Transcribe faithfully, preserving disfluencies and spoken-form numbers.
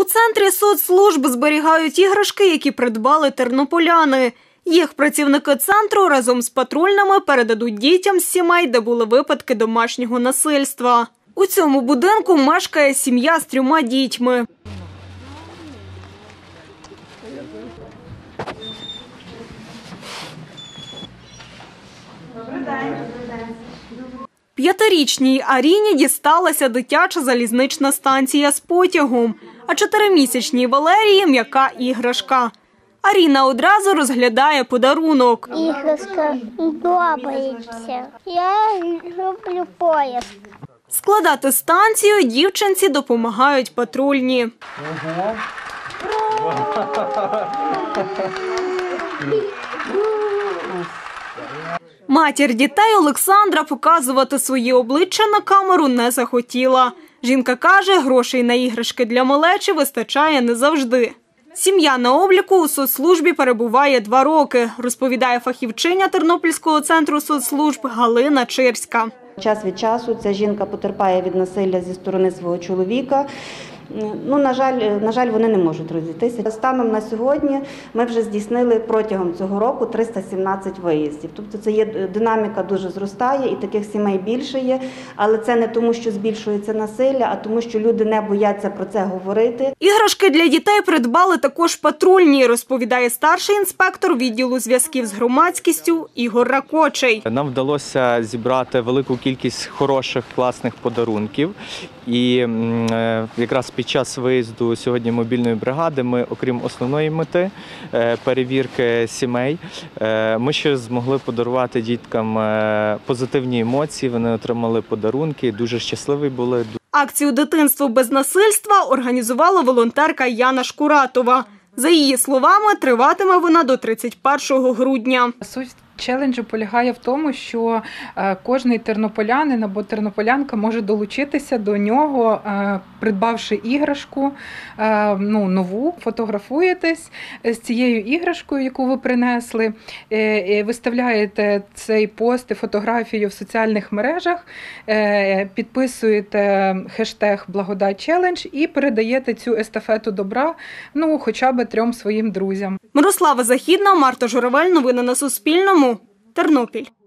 У центрі соцслужб зберігають іграшки, які придбали тернополяни. Їх працівники центру разом з патрульними передадуть дітям з сімей, де були випадки домашнього насильства. У цьому будинку мешкає сім'я з трьома дітьми. Добрий день. П'ятирічній Аріні дісталася дитяча залізнична станція з потягом, а чотиримісячній Валерії – м'яка іграшка. Аріна одразу розглядає подарунок. Іграшка подобається. Я люблю поїзд. Складати станцію дівчинці допомагають патрульні. Ого. Матір дітей Олександра показувати свої обличчя на камеру не захотіла. Жінка каже, грошей на іграшки для малечі вистачає не завжди. Сім'я на обліку у соцслужбі перебуває два роки, розповідає фахівчиня Тернопільського центру соцслужб Галина Чирська. Час від часу ця жінка потерпає від насилля зі сторони свого чоловіка. Ну, на жаль, на жаль, вони не можуть розійтися. Станом на сьогодні ми вже здійснили протягом цього року триста сімнадцять виїздів. Тобто це є динаміка дуже зростає і таких сімей більше є, але це не тому, що збільшується насилля, а тому, що люди не бояться про це говорити. Іграшки для дітей придбали також патрульні, розповідає старший інспектор відділу зв'язків з громадськістю Ігор Ракочий. Нам вдалося зібрати велику кількість хороших, класних подарунків. І якраз під час виїзду сьогодні мобільної бригади ми, окрім основної мети перевірки сімей, ми ще змогли подарувати діткам позитивні емоції, вони отримали подарунки, дуже щасливі були. Акцію «Дитинство без насильства» організувала волонтерка Яна Шкуратова. За її словами, триватиме вона до тридцять першого грудня. Суть челенджу полягає в тому, що кожний тернополянин або тернополянка може долучитися до нього, придбавши іграшку, ну, нову, фотографуєтесь з цією іграшкою, яку ви принесли, виставляєте цей пост і фотографію в соціальних мережах, підписуєте хештег «Благодать челендж» і передаєте цю естафету добра, ну, хоча б трьом своїм друзям. Мирослава Західна, Марта Журавель. Новини на Суспільному. Тернопіль.